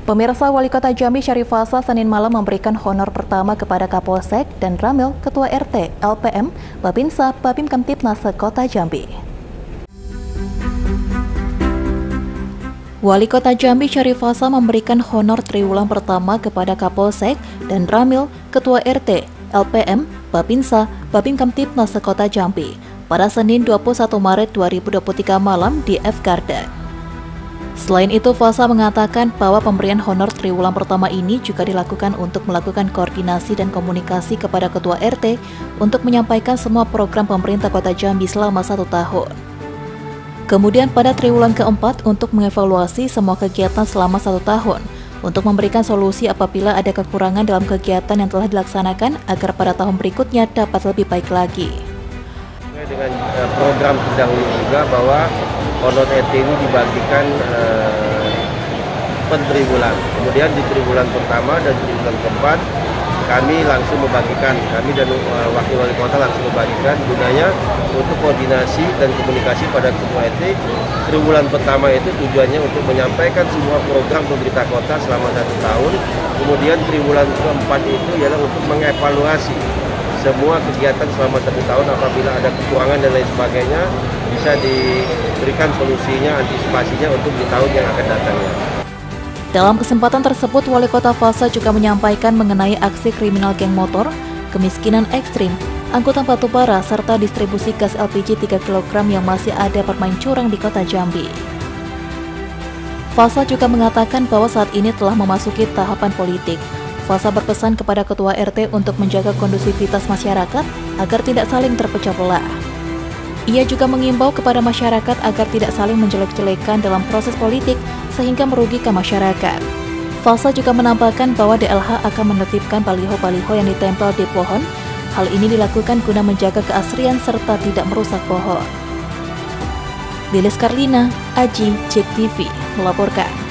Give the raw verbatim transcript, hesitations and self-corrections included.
Pemirsa, Wali Kota Jambi Syarif Fasa Senin malam memberikan honor pertama kepada Kapolsek dan Ramil, Ketua R T, L P M, Babinsa, Babim Kamtibnas Kota Jambi. Wali Kota Jambi Syarif Fasa memberikan honor triwulan pertama kepada Kapolsek dan Ramil, Ketua R T, L P M, Babinsa, Babim Kamtibnas Kota Jambi pada Senin dua puluh satu Maret dua ribu dua puluh tiga malam di F Garden. Selain itu, Fasa mengatakan bahwa pemberian honor triwulan pertama ini juga dilakukan untuk melakukan koordinasi dan komunikasi kepada Ketua R T untuk menyampaikan semua program pemerintah Kota Jambi selama satu tahun. Kemudian pada triwulan keempat untuk mengevaluasi semua kegiatan selama satu tahun, untuk memberikan solusi apabila ada kekurangan dalam kegiatan yang telah dilaksanakan agar pada tahun berikutnya dapat lebih baik lagi. Dengan uh, program terdahulu juga bahwa honor R T ini dibagikan uh, per triwulan. Kemudian di triwulan pertama dan triwulan keempat kami langsung membagikan, kami dan uh, wakil wali kota langsung membagikan gunanya untuk koordinasi dan komunikasi pada Ketua R T. Triwulan pertama itu tujuannya untuk menyampaikan semua program pemerintah kota selama satu tahun. Kemudian triwulan keempat itu ialah untuk mengevaluasi semua kegiatan selama satu tahun, apabila ada kekurangan dan lain sebagainya bisa diberikan solusinya, antisipasinya untuk di tahun yang akan datang. Dalam kesempatan tersebut, Wali Kota Fasa juga menyampaikan mengenai aksi kriminal geng motor, kemiskinan ekstrim, angkutan batubara, serta distribusi gas L P G tiga kilogram yang masih ada bermain curang di Kota Jambi. Fasa juga mengatakan bahwa saat ini telah memasuki tahapan politik. Fasa berpesan kepada Ketua R T untuk menjaga kondusivitas masyarakat agar tidak saling terpecah belah. Ia juga mengimbau kepada masyarakat agar tidak saling menjelek-jelekan dalam proses politik sehingga merugikan masyarakat. Fasa juga menambahkan bahwa D L H akan menertibkan baliho-baliho yang ditempel di pohon. Hal ini dilakukan guna menjaga keasrian serta tidak merusak pohon. Lilis Karlina, Aji, Cek T V melaporkan.